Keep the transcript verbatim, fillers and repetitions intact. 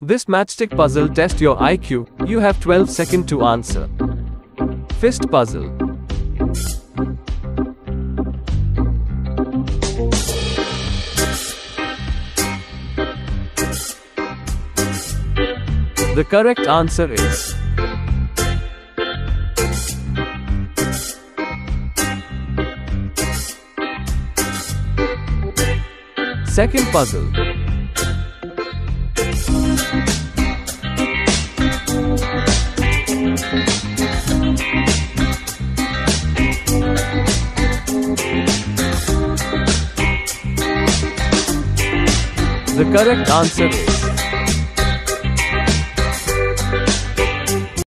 This matchstick puzzle tests your I Q. You have twelve seconds to answer. Fist puzzle. The correct answer is second puzzle. The correct answer is